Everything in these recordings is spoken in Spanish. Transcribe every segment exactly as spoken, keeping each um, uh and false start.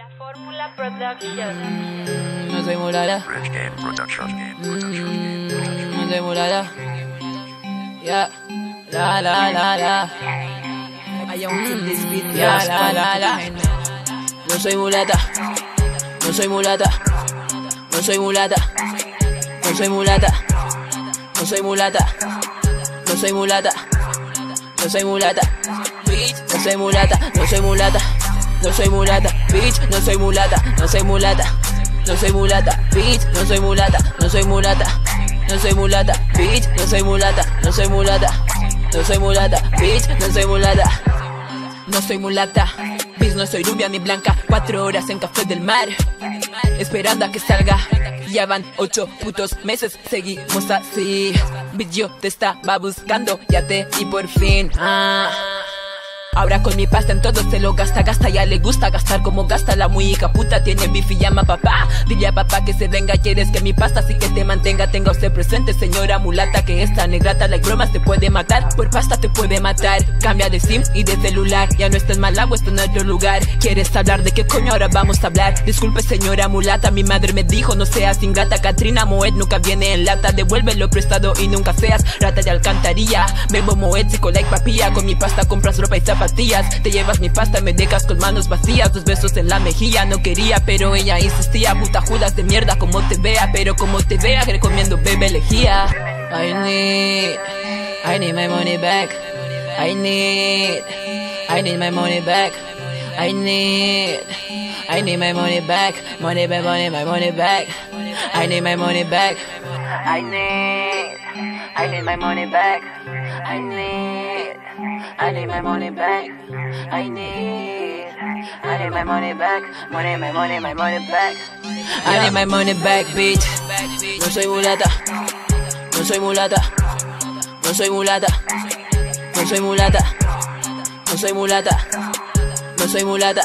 Fórmula Production. No soy mulata. No soy mulata. Ya, la la la la. Ya, la la la. No soy mulata. No soy mulata. No soy mulata. No soy mulata. No soy mulata. No soy mulata. No soy mulata. No soy mulata. No soy mulata. No soy mulata, bitch, no soy mulata, no soy mulata, no soy mulata, bitch, no soy mulata, no soy mulata, no soy mulata, bitch, no soy mulata, no soy mulata, no soy mulata, bitch, no soy mulata, no soy mulata, bitch, no soy rubia ni blanca, cuatro horas en Café del Mar, esperando a que salga. Ya van ocho putos meses, seguimos así. Bitch, yo te estaba buscando, ya te vi por fin. Ah. Ahora con mi pasta en todo se lo gasta, gasta, ya le gusta gastar como gasta la muy hija puta. Tiene bifi, llama papá, dile a papá que se venga, quieres que mi pasta así que te mantenga. Tenga usted presente, señora mulata, que esta negrata like bromas te puede matar. Por pasta te puede matar, cambia de sim y de celular. Ya no estás mal agua, esto no es otro lugar. ¿Quieres hablar de qué coño ahora vamos a hablar? Disculpe señora mulata, mi madre me dijo no seas ingrata. Katrina Moet nunca viene en lata, devuelve lo prestado y nunca seas rata de alcantarilla. Bebo Moet, psico like papilla, con mi pasta compras ropa y zapatos. Te llevas mi pasta, me dejas con manos vacías. Dos besos en la mejilla, no quería, pero ella insistía. Puta Judas de mierda, como te vea, pero como te vea, recomiendo bebé lejía. I need, I need my money back. I need, I need my money back. I need, I need my money back. Money back, money, my money back. I need my money back. I need, I need my money back. I need, I need my money back. I need, I need my money back. Money, my money, my money back. I need my money back, bitch. No soy mulata. No soy mulata. No soy mulata. No soy mulata. No soy mulata. No soy mulata.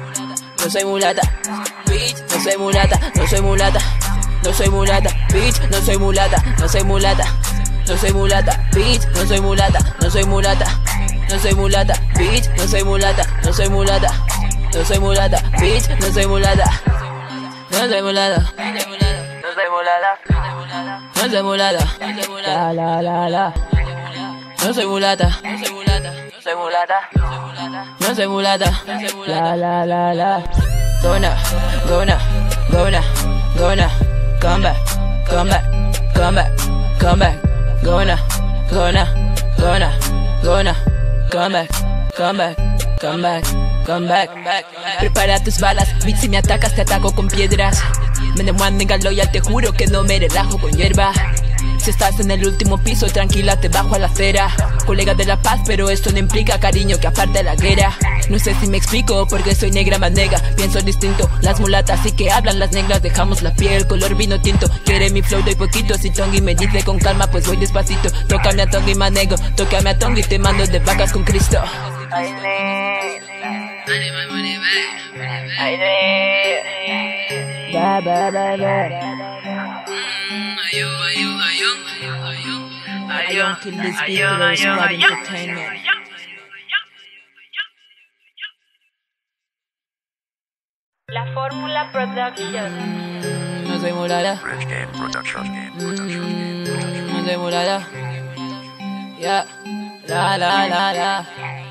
No soy mulata. Bitch, no soy mulata. No soy mulata. No soy mulata. Bitch, no soy mulata. No soy mulata. No soy mulata, bitch, no soy mulata, no soy mulata, no soy mulata, bitch, no soy mulata, no soy mulata, no soy mulata, bitch, no soy mulata, no soy mulata, no soy mulata, no soy mulata, la la la la, no soy mulata, no soy mulata, no soy mulata, no soy mulata, la la la la, gonna, gonna, gonna, gonna, come back, come back, come back, come back. Gonna, gonna, gonna, gonna, come back, come back, come back, come back, come back. Prepara tus balas, bitch, si me atacas te ataco con piedras. Me demuan loyal, te juro que no me relajo con hierba. Si estás en el último piso, tranquila, te bajo a la acera. Colega de la paz, pero esto no implica cariño que aparte de la guerra. No sé si me explico, porque soy negra más negra. Pienso distinto, las mulatas sí que hablan, las negras dejamos la piel, color vino tinto. Quiere mi flow, doy poquito, si Tongi me dice con calma, pues voy despacito. Tócame a Tongi, manego, tócame a Tongi, te mando de vacas con Cristo. I need, I need my money back. I need, ba ba ba ba. Ayun, ayun, ayun, ayun, ayun, kill this beat, there's Squad Entertainment. La Fórmula Production. No soy mulata. No soy mulata. Ya, la la la la.